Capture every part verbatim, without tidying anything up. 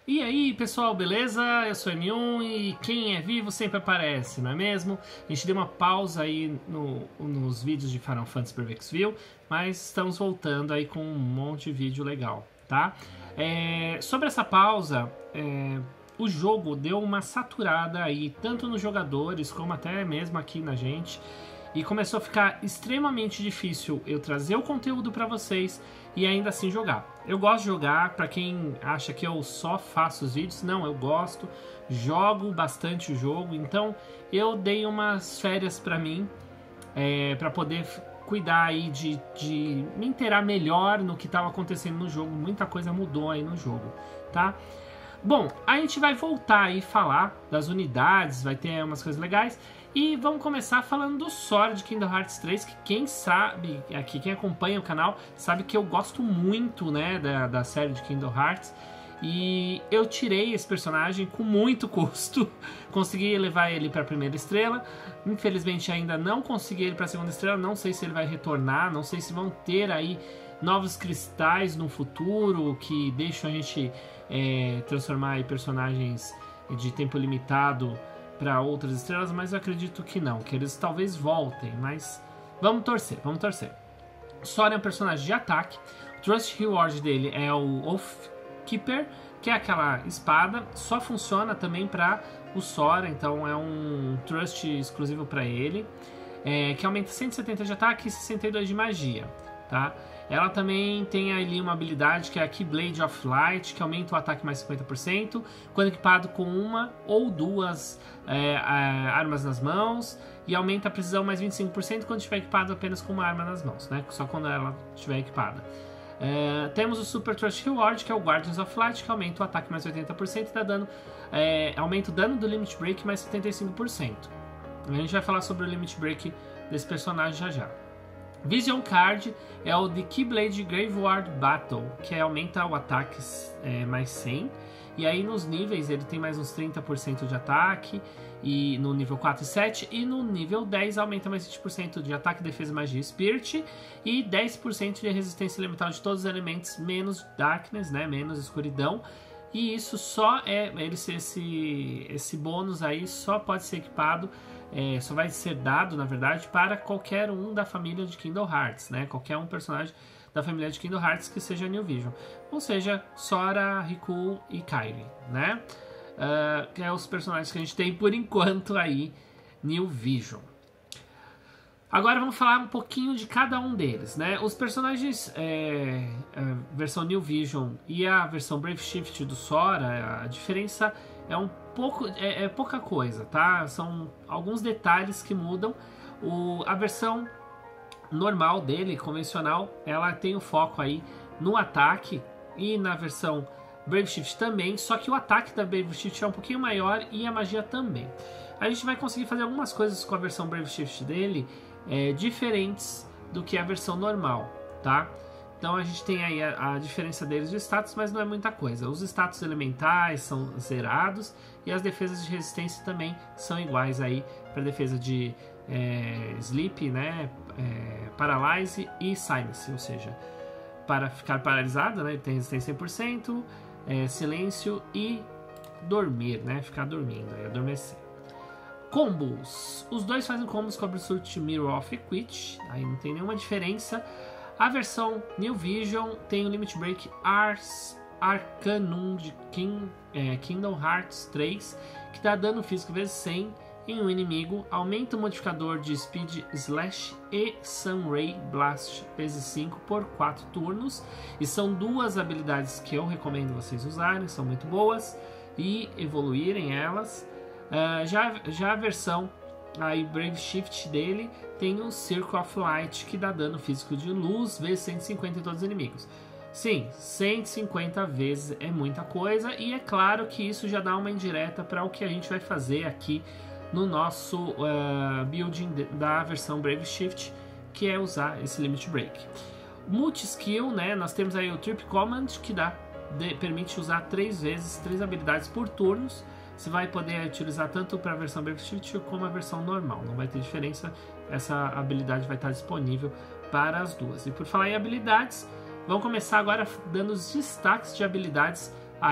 E aí pessoal, beleza? Eu sou M um e quem é vivo sempre aparece, não é mesmo? A gente deu uma pausa aí no, nos vídeos de Final Fantasy Brevexville, mas estamos voltando aí com um monte de vídeo legal, tá? É, sobre essa pausa, é, o jogo deu uma saturada aí, tanto nos jogadores como até mesmo aqui na gente, e começou a ficar extremamente difícil eu trazer o conteúdo para vocês e ainda assim jogar. Eu gosto de jogar, para quem acha que eu só faço os vídeos, não, eu gosto, jogo bastante o jogo, então eu dei umas férias para mim, é, para poder cuidar aí de, de me inteirar melhor no que estava acontecendo no jogo, muita coisa mudou aí no jogo, tá? Bom, a gente vai voltar aí falar das unidades, vai ter umas coisas legais. E vamos começar falando do Sora de Kingdom Hearts três, que quem sabe, aqui quem acompanha o canal, sabe que eu gosto muito, né, da, da série de Kingdom Hearts. E eu tirei esse personagem com muito custo, consegui levar ele para a primeira estrela. Infelizmente ainda não consegui ele para a segunda estrela, não sei se ele vai retornar, não sei se vão ter aí novos cristais no futuro que deixam a gente é, transformar aí personagens de tempo limitado para outras estrelas, mas eu acredito que não, que eles talvez voltem, mas vamos torcer, vamos torcer. Sora é um personagem de ataque, o Trust Reward dele é o Oathkeeper, que é aquela espada, só funciona também para o Sora, então é um Trust exclusivo para ele, é, que aumenta cento e setenta de ataque e sessenta e dois de magia, tá? Ela também tem ali uma habilidade que é a Keyblade of Light, que aumenta o ataque mais cinquenta por cento, quando equipado com uma ou duas é, armas nas mãos, e aumenta a precisão mais vinte e cinco por cento quando estiver equipado apenas com uma arma nas mãos, né? Só quando ela estiver equipada. É, temos o Super Trust Reward, que é o Guardians of Light, que aumenta o ataque mais oitenta por cento e dá dano, é, aumenta o dano do Limit Break mais setenta e cinco por cento. A gente vai falar sobre o Limit Break desse personagem já já. Vision Card é o de Keyblade Graveyard Battle, que aumenta o ataque é, mais cem, e aí nos níveis ele tem mais uns trinta por cento de ataque, e no nível quatro e sete, e no nível dez aumenta mais vinte por cento de ataque, defesa, magia e spirit, e dez por cento de resistência elemental de todos os elementos, menos darkness, né, menos escuridão, e isso só é, esse, esse, esse bônus aí só pode ser equipado, É, só vai ser dado, na verdade, para qualquer um da família de Kingdom Hearts, né? Qualquer um personagem da família de Kingdom Hearts que seja New Vision. Ou seja, Sora, Riku e Kairi, né? Uh, que é os personagens que a gente tem por enquanto aí, New Vision. Agora vamos falar um pouquinho de cada um deles, né? Os personagens, é, a versão New Vision e a versão Brave Shift do Sora, a diferença é um pouco, é, é pouca coisa, tá? São alguns detalhes que mudam. O, a versão normal dele, convencional, ela tem o foco aí no ataque, e na versão Brave Shift também, só que o ataque da Brave Shift é um pouquinho maior e a magia também. A gente vai conseguir fazer algumas coisas com a versão Brave Shift dele é, diferentes do que a versão normal, tá? Então a gente tem aí a, a diferença deles de status, mas não é muita coisa. Os status elementais são zerados e as defesas de resistência também são iguais aí para defesa de é, Sleep, né, é, Paralyze e Silence, ou seja, para ficar paralisado, né, ele tem resistência cem por cento, é, silêncio e dormir, né, ficar dormindo, aí, adormecer. Combos. Os dois fazem combos com a Absolute Mirror of Equity, aí não tem nenhuma diferença. A versão New Vision tem o Limit Break Ars Arcanum de King, é, Kingdom Hearts três, que dá dano físico vezes cem em um inimigo, aumenta o modificador de Speed Slash e Sunray Blast vezes cinco por quatro turnos, e são duas habilidades que eu recomendo vocês usarem, são muito boas, e evoluírem elas. Uh, já, já a versão aí Brave Shift dele tem o Circle of Light, que dá dano físico de luz vezes cento e cinquenta em todos os inimigos. Sim, cento e cinquenta vezes é muita coisa, e é claro que isso já dá uma indireta para o que a gente vai fazer aqui no nosso uh, building da versão Brave Shift, que é usar esse Limit Break. Multi-skill, né, nós temos aí o Trip Command, que dá, de, permite usar três vezes, três habilidades por turnos. Você vai poder utilizar tanto para a versão Brave Shift como a versão normal, não vai ter diferença, essa habilidade vai estar disponível para as duas. E por falar em habilidades, vamos começar agora dando os destaques de habilidades aí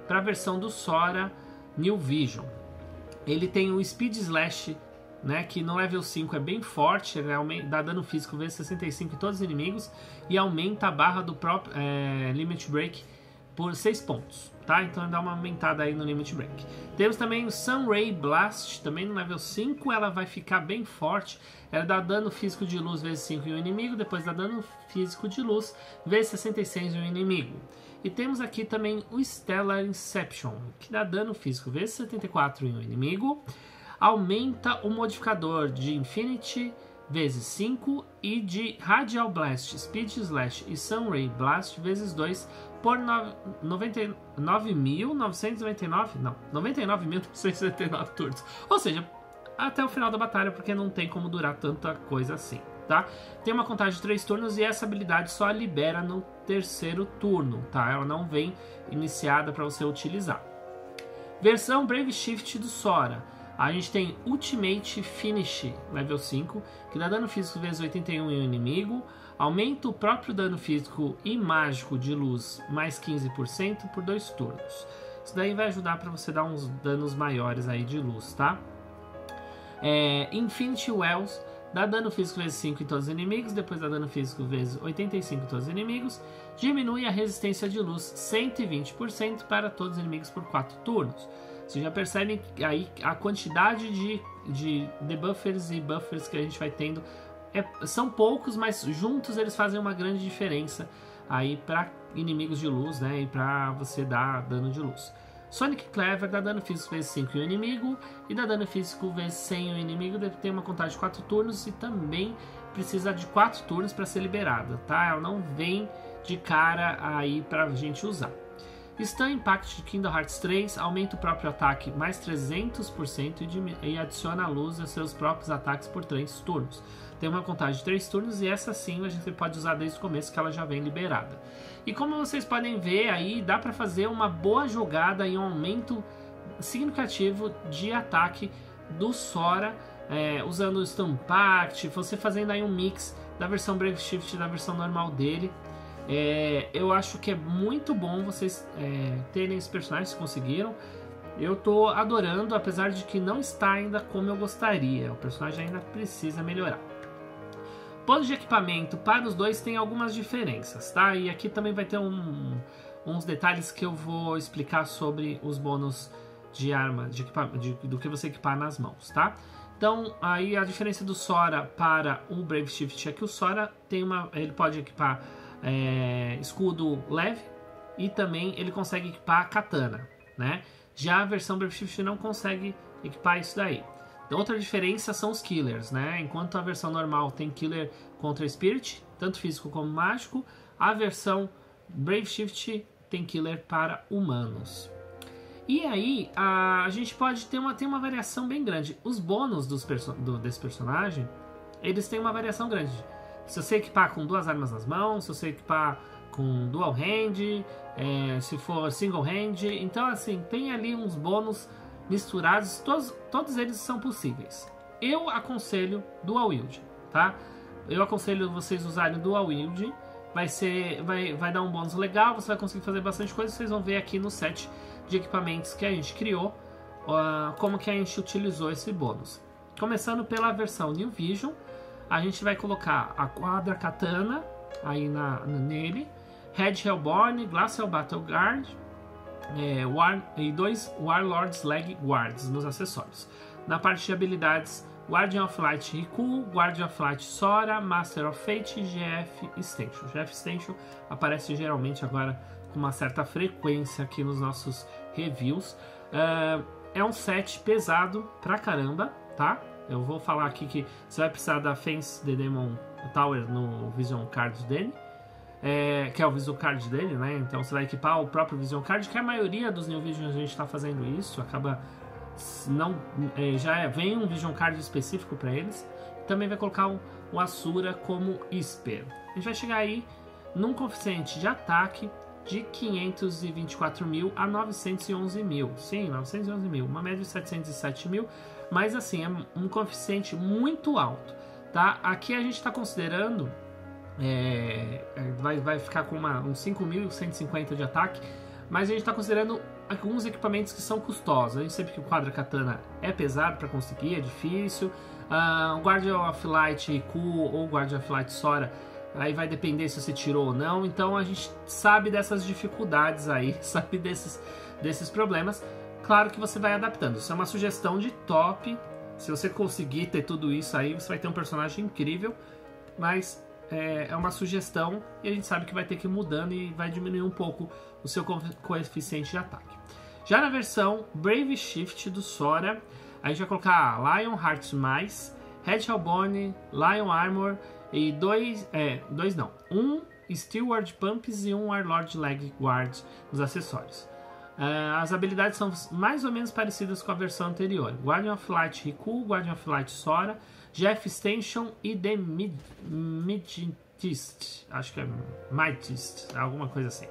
para a versão do Sora New Vision. Ele tem o Speed Slash, né, que no level cinco é bem forte, ele aumenta, dá dano físico vezes sessenta e cinco em todos os inimigos e aumenta a barra do próprio é, Limit Break por seis pontos, tá? Então dá uma aumentada aí no Limit Break. Temos também o Sunray Blast, também no level cinco ela vai ficar bem forte, ela dá dano físico de luz vezes cinco em um inimigo, depois dá dano físico de luz vezes sessenta e seis em um inimigo. E temos aqui também o Stellar Inception, que dá dano físico vezes setenta e quatro em um inimigo, aumenta o modificador de Infinity vezes cinco e de Radial Blast, Speed Slash e Sunray Blast vezes dois por noventa e nove mil novecentos e noventa e nove, não, noventa e nove mil novecentos e noventa e nove turnos. Ou seja, até o final da batalha, porque não tem como durar tanta coisa assim, tá? Tem uma contagem de três turnos e essa habilidade só libera no terceiro turno, tá? Ela não vem iniciada para você utilizar. Versão Brave Shift do Sora. A gente tem Ultimate Finish, level cinco, que dá dano físico vezes oitenta e um em um inimigo, aumenta o próprio dano físico e mágico de luz mais quinze por cento por dois turnos. Isso daí vai ajudar para você dar uns danos maiores aí de luz, tá? É, Infinity Wells dá dano físico vezes cinco em todos os inimigos, depois dá dano físico vezes oitenta e cinco em todos os inimigos, diminui a resistência de luz cento e vinte por cento para todos os inimigos por quatro turnos. Vocês já percebem aí a quantidade de, de debuffers e buffers que a gente vai tendo. É, são poucos, mas juntos eles fazem uma grande diferença aí para inimigos de luz, né? E para você dar dano de luz. Sonic Clever dá dano físico vezes cinco em um inimigo e dá dano físico vezes cem em um inimigo. Deve ter uma contagem de quatro turnos e também precisa de quatro turnos para ser liberada, tá? Ela não vem de cara aí para a gente usar. Stun Impact de Kingdom Hearts três aumenta o próprio ataque mais trezentos por cento e, e adiciona a luz aos seus próprios ataques por três turnos. Tem uma contagem de três turnos e essa sim a gente pode usar desde o começo, que ela já vem liberada. E como vocês podem ver aí, dá para fazer uma boa jogada e um aumento significativo de ataque do Sora, é, usando o Stun Impact, você fazendo aí um mix da versão Brave Shift e da versão normal dele. É, eu acho que é muito bom vocês é, terem esses personagens que conseguiram. Eu tô adorando, apesar de que não está ainda como eu gostaria. O personagem ainda precisa melhorar. Bônus de equipamento para os dois tem algumas diferenças, tá? E aqui também vai ter um, uns detalhes que eu vou explicar sobre os bônus de arma, de de, do que você equipar nas mãos, tá? Então, aí a diferença do Sora para o Brave Shift é que o Sora tem uma, ele pode equipar É, escudo leve e também ele consegue equipar katana, né? Já a versão Brave Shift não consegue equipar isso daí. Outra diferença são os killers, né? Enquanto a versão normal tem killer contra Spirit, tanto físico como mágico, a versão Brave Shift tem killer para humanos. E aí a, a gente pode ter uma, ter uma variação bem grande. Os bônus dos perso do, desse personagem, eles têm uma variação grande. Se você equipar com duas armas nas mãos, se você equipar com dual hand, é, se for single hand, então assim, tem ali uns bônus misturados, todos, todos eles são possíveis. Eu aconselho dual wield, tá? Eu aconselho vocês usarem dual wield, vai, ser, vai, vai dar um bônus legal, você vai conseguir fazer bastante coisa, vocês vão ver aqui no set de equipamentos que a gente criou, uh, como que a gente utilizou esse bônus. Começando pela versão New Vision, a gente vai colocar a Quadra Katana aí na, nele, Red Hellborn, Glacial Battle Guard é, War, e dois Warlord's Leg Guards nos acessórios. Na parte de habilidades, Guardian of Light Riku, Guardian of Light Sora, Master of Fate e G F Extension. G F Extension aparece geralmente agora com uma certa frequência aqui nos nossos reviews. Uh, é um set pesado pra caramba, tá? Eu vou falar aqui que você vai precisar da Fence the Demon Tower no Vision Card dele, é, que é o Vision Card dele, né? Então você vai equipar o próprio Vision Card, que a maioria dos New Visions a gente está fazendo isso, acaba não é, já é, vem um Vision Card específico para eles. Também vai colocar o, o Asura como Esper. A gente vai chegar aí num coeficiente de ataque de quinhentos e vinte e quatro mil a novecentos e onze mil. Sim, novecentos e onze mil, uma média de setecentos e sete mil. Mas assim, é um coeficiente muito alto, tá? Aqui a gente está considerando, é, vai, vai ficar com uma, uns cinco mil cento e cinquenta de ataque, mas a gente está considerando alguns equipamentos que são custosos. A gente sabe que o Quadra Katana é pesado para conseguir, é difícil. Uh, o Guardian of Light Riku ou o Guardian of Light Sora, aí vai depender se você tirou ou não. Então a gente sabe dessas dificuldades aí, sabe desses, desses problemas. Claro que você vai adaptando. Isso é uma sugestão de top. Se você conseguir ter tudo isso aí, você vai ter um personagem incrível. Mas é, é uma sugestão e a gente sabe que vai ter que ir mudando e vai diminuir um pouco o seu co coeficiente de ataque. Já na versão Brave Shift do Sora, a gente vai colocar Lion Hearts mais, Red Hellbone, Lion Armor e dois, é, dois não, um Steward Pumps e um Warlord Leg Guard nos acessórios. Uh, as habilidades são mais ou menos parecidas com a versão anterior. Guardian of Light Riku, Guardian of Light Sora, Jeff Station e The Mid Midgist. Acho que é Midgist, alguma coisa assim.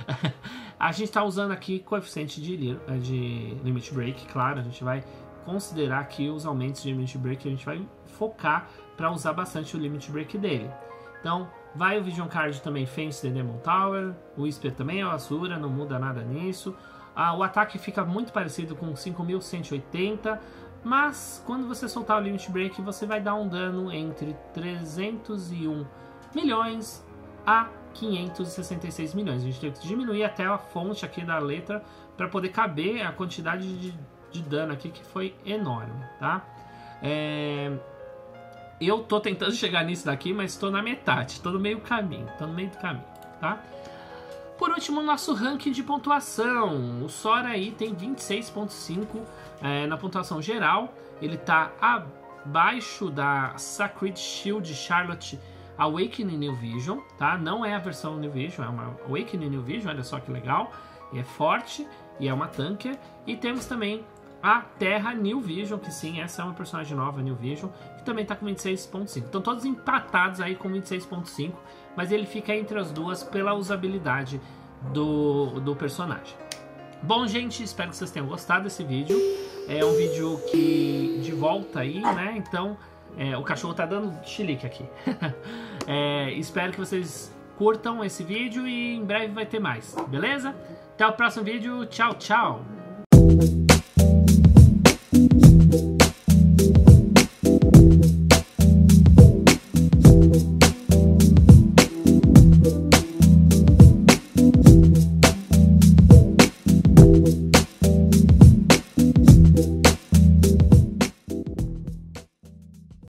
A gente está usando aqui coeficiente de, de Limit Break, claro. A gente vai considerar aqui os aumentos de Limit Break. A gente vai focar para usar bastante o Limit Break dele. Então, vai o Vision Card também, Fence the Demon Tower. O Whisper também é o Asura, não muda nada nisso. Ah, o ataque fica muito parecido com cinco mil cento e oitenta. Mas quando você soltar o Limit Break, você vai dar um dano entre trezentos e um milhões a quinhentos e sessenta e seis milhões. A gente tem que diminuir até a fonte aqui da letra para poder caber a quantidade de, de dano aqui, que foi enorme, tá? É... Eu tô tentando chegar nisso daqui, mas estou na metade, estou no meio caminho, estou no meio do caminho, tá? Por último, nosso ranking de pontuação. O Sora aí tem vinte e seis ponto cinco é, na pontuação geral. Ele está abaixo da Sacred Shield Charlotte Awakening New Vision, tá? Não é a versão New Vision, é uma Awakening New Vision, olha só que legal. E é forte, e é uma tanker. E temos também a Terra New Vision, que sim, essa é uma personagem nova, New Vision, que também está com vinte e seis ponto cinco. Estão todos empatados aí com vinte e seis ponto cinco, mas ele fica entre as duas pela usabilidade do, do personagem. Bom, gente, espero que vocês tenham gostado desse vídeo. É um vídeo que de volta aí, né? Então, é, o cachorro tá dando chilique aqui. é, espero que vocês curtam esse vídeo e em breve vai ter mais, beleza? Até o próximo vídeo. Tchau, tchau!